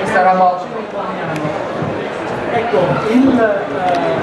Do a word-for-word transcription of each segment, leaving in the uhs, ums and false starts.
sarà molto. Ecco, il, eh,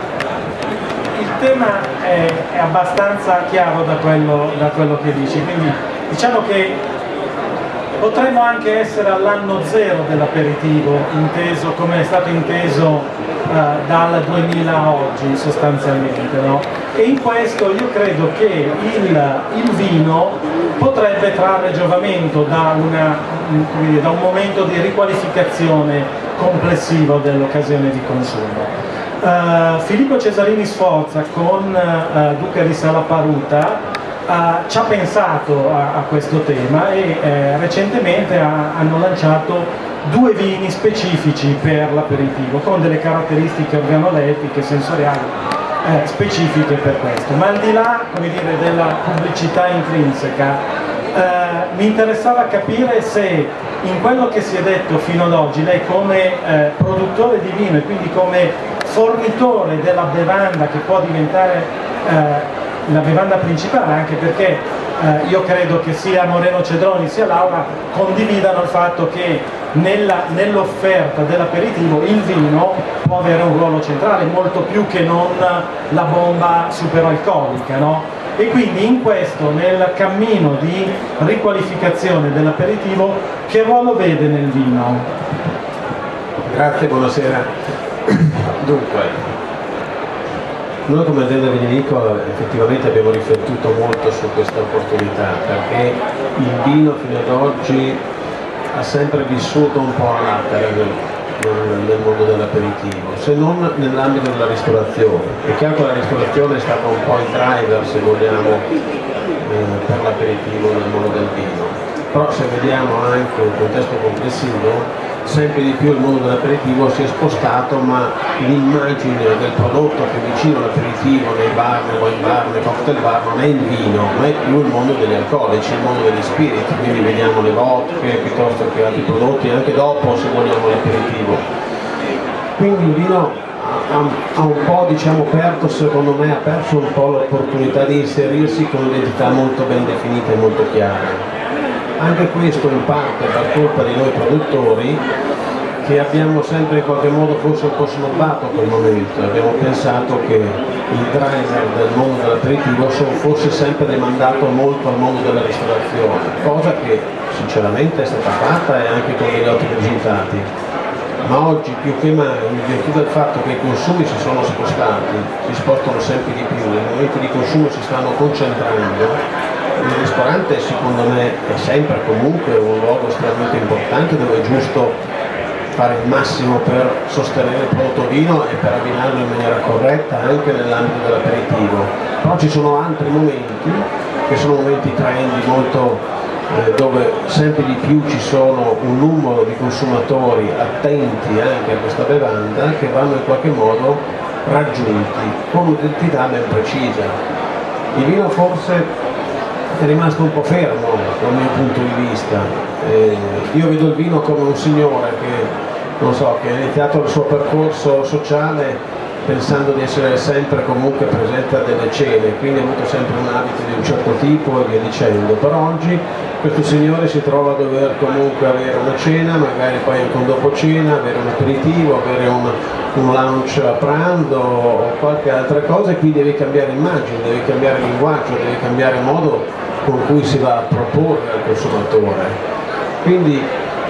il tema è, è abbastanza chiaro da quello, da quello che dici, quindi diciamo che potremmo anche essere all'anno zero dell'aperitivo, inteso come è stato inteso uh, dal duemila a oggi sostanzialmente, no? E in questo io credo che il, il vino potrebbe trarre giovamento da, una, da un momento di riqualificazione complessivo dell'occasione di consumo. Uh, Filippo Cesarini Sforza con uh, Duca di Salaparuta Uh, ci ha pensato a, a questo tema e eh, recentemente ha, hanno lanciato due vini specifici per l'aperitivo con delle caratteristiche organolettiche, sensoriali eh, specifiche per questo. Ma al di là, come dire, della pubblicità intrinseca, eh, mi interessava capire se in quello che si è detto fino ad oggi lei come eh, produttore di vino e quindi come fornitore della bevanda che può diventare eh, la bevanda principale, anche perché eh, io credo che sia Moreno Cedroni sia Laura condividano il fatto che nell'offerta dell'aperitivo il vino può avere un ruolo centrale, molto più che non la bomba superalcolica, no? E quindi in questo, nel cammino di riqualificazione dell'aperitivo, che ruolo vede nel vino? Grazie, buonasera. Dunque, noi come azienda vinicola effettivamente abbiamo riflettuto molto su questa opportunità, perché il vino fino ad oggi ha sempre vissuto un po' all'atere nel, nel, nel mondo dell'aperitivo, se non nell'ambito della ristorazione. È chiaro che la ristorazione è stata un po' il driver, se vogliamo, eh, per l'aperitivo nel mondo del vino. Però se vediamo anche il contesto complessivo, sempre di più il mondo dell'aperitivo si è spostato, ma l'immagine del prodotto che è vicino all'aperitivo nei bar, nei wine bar, nei cocktail bar non è il vino, ma è più il mondo degli alcolici, il mondo degli spiriti, quindi vediamo le vodke piuttosto che altri prodotti anche dopo, se vogliamo, l'aperitivo. Quindi il vino ha, ha un po', diciamo, aperto, secondo me, ha perso un po' l'opportunità di inserirsi con un'identità molto ben definita e molto chiara. Anche questo in parte per colpa di noi produttori, che abbiamo sempre in qualche modo forse un po' snobbato quel momento, abbiamo pensato che il driver del mondo dell'aperitivo fosse sempre demandato molto al mondo della ristorazione, cosa che sinceramente è stata fatta e anche con degli ottimi risultati. Ma oggi più che mai, in virtù del fatto che i consumi si sono spostati, si spostano sempre di più, i momenti di consumo si stanno concentrando, il ristorante secondo me è sempre comunque un luogo estremamente importante dove è giusto fare il massimo per sostenere il prodotto vino e per abbinarlo in maniera corretta anche nell'ambito dell'aperitivo. Però ci sono altri momenti che sono momenti trendy molto eh, dove sempre di più ci sono un numero di consumatori attenti anche a questa bevanda che vanno in qualche modo raggiunti con un'identità ben precisa. Il vino forse è rimasto un po' fermo dal mio punto di vista. Eh, io vedo il vino come un signore che, non so, che ha iniziato il suo percorso sociale pensando di essere sempre comunque presente a delle cene, quindi ha avuto sempre un abito di un certo tipo e via dicendo. Però oggi questo signore si trova a dover comunque avere una cena, magari poi anche un dopo cena, avere un aperitivo, avere un, un lunch a pranzo o qualche altra cosa, e quindi deve cambiare immagine, deve cambiare linguaggio, deve cambiare modo con cui si va a proporre al consumatore. Quindi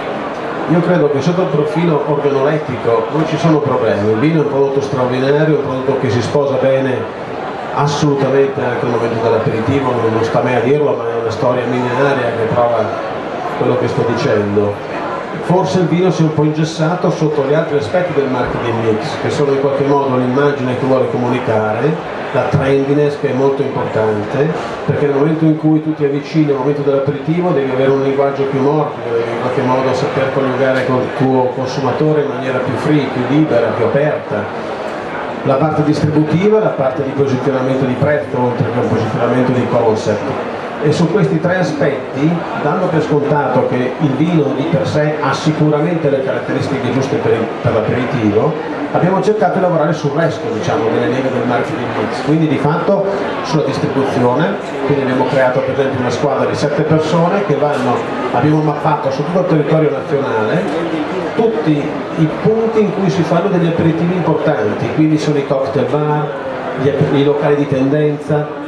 io credo che sotto il profilo organolettico non ci sono problemi, il vino è un prodotto straordinario, un prodotto che si sposa bene assolutamente anche al momento dell'aperitivo, non sta a me a dirlo, ma è una storia millenaria che prova quello che sto dicendo. Forse il vino si è un po' ingessato sotto gli altri aspetti del marketing mix, che sono in qualche modo l'immagine che vuole comunicare, la trendiness che è molto importante, perché nel momento in cui tu ti avvicini al momento dell'aperitivo devi avere un linguaggio più morbido, devi in qualche modo saper coniugare con il tuo consumatore in maniera più free, più libera, più aperta. La parte distributiva, la parte di posizionamento di prezzo oltre che un posizionamento di concept. E su questi tre aspetti, dando per scontato che il vino di per sé ha sicuramente le caratteristiche giuste per, per l'aperitivo, abbiamo cercato di lavorare sul resto, diciamo, delle leghe del marketing mix, quindi di fatto sulla distribuzione. Quindi abbiamo creato per esempio una squadra di sette persone che vanno, abbiamo mappato su tutto il territorio nazionale tutti i punti in cui si fanno degli aperitivi importanti, quindi sono i cocktail bar, gli, i locali di tendenza,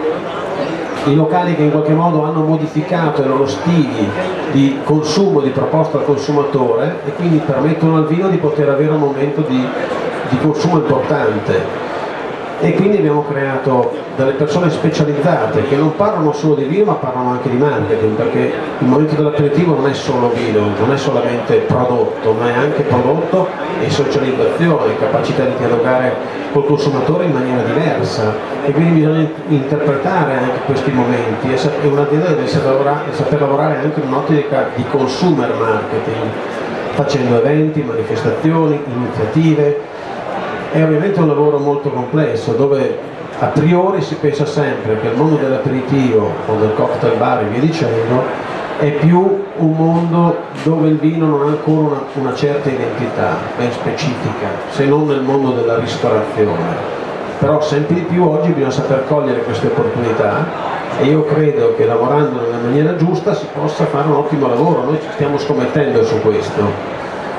i locali che in qualche modo hanno modificato i loro stili di consumo, di proposta al consumatore, e quindi permettono al vino di poter avere un momento di, di consumo importante. E quindi abbiamo creato delle persone specializzate che non parlano solo di vino ma parlano anche di marketing, perché il momento dell'aperitivo non è solo vino, non è solamente prodotto, ma è anche prodotto e socializzazione, capacità di dialogare col consumatore in maniera diversa, e quindi bisogna interpretare anche questi momenti, e un'azienda deve saper lavorare anche in un'ottica di consumer marketing, facendo eventi, manifestazioni, iniziative. È ovviamente un lavoro molto complesso, dove a priori si pensa sempre che il mondo dell'aperitivo o del cocktail bar e via dicendo è più un mondo dove il vino non ha ancora una, una certa identità ben specifica, se non nel mondo della ristorazione. Però sempre di più oggi bisogna saper cogliere queste opportunità, e io credo che lavorando nella maniera giusta si possa fare un ottimo lavoro. Noi ci stiamo scommettendo su questo.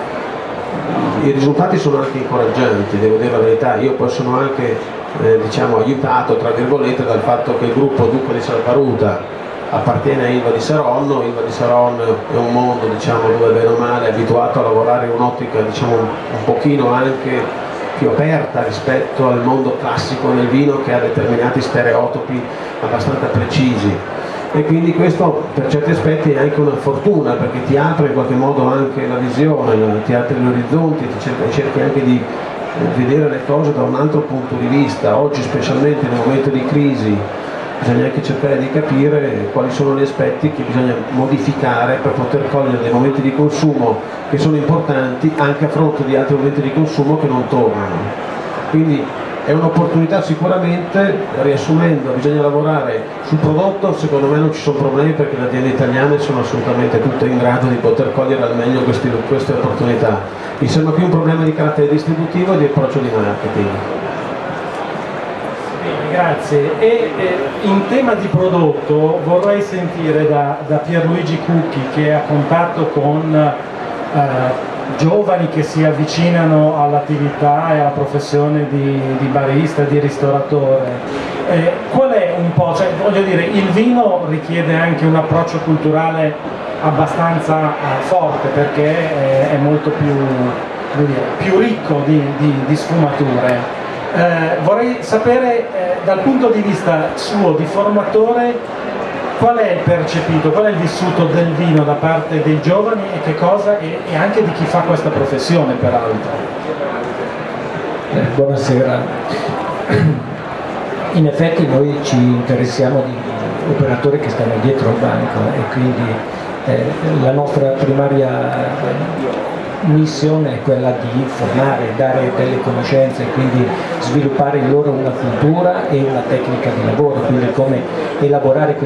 I risultati sono anche incoraggianti, devo dire la verità. Io poi sono anche eh, diciamo, aiutato tra virgolette dal fatto che il gruppo Duca di Salvaruta appartiene a Ilva di Saronno. Ilva di Saronno è un mondo, diciamo, dove bene o male è abituato a lavorare in un'ottica, diciamo, un pochino anche più aperta rispetto al mondo classico del vino, che ha determinati stereotipi abbastanza precisi. E quindi questo per certi aspetti è anche una fortuna, perché ti apre in qualche modo anche la visione, ti apre gli orizzonti, ti cerchi, cerchi anche di vedere le cose da un altro punto di vista. Oggi, specialmente nel momento di crisi, bisogna anche cercare di capire quali sono gli aspetti che bisogna modificare per poter cogliere dei momenti di consumo che sono importanti anche a fronte di altri momenti di consumo che non tornano. Quindi è un'opportunità sicuramente. Riassumendo, bisogna lavorare sul prodotto. Secondo me non ci sono problemi, perché le aziende italiane sono assolutamente tutte in grado di poter cogliere al meglio questi, queste opportunità. Mi sembra più un problema di carattere distributivo e di approccio di marketing. Grazie. E eh, in tema di prodotto vorrei sentire da, da Pierluigi Cucchi, che è a contatto con eh, giovani che si avvicinano all'attività e alla professione di, di barista, di ristoratore. Eh, qual è un po', cioè, voglio dire, il vino richiede anche un approccio culturale abbastanza eh, forte, perché eh, è molto più, voglio dire, più ricco di, di, di sfumature. Eh, vorrei sapere eh, dal punto di vista suo di formatore qual è il percepito, qual è il vissuto del vino da parte dei giovani, e che cosa, e, e anche di chi fa questa professione peraltro. Eh, buonasera. In effetti noi ci interessiamo di operatori che stanno dietro al banco, e quindi eh, la nostra primaria missione è quella di formare, dare delle conoscenze, quindi sviluppare in loro una cultura e una tecnica di lavoro, quindi come elaborare